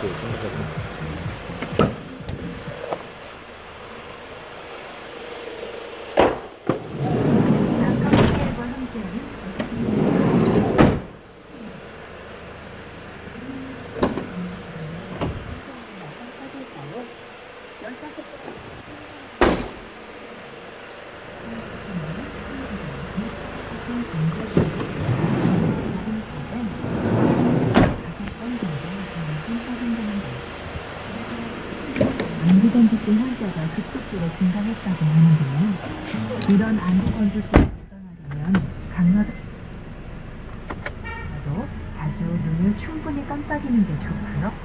안구건조증 환자가 급속도로 증가했다고 하는데요. 이런 안구건조증을 예방하려면 강력하도 자주 눈을 충분히 깜빡이는 게 좋고요.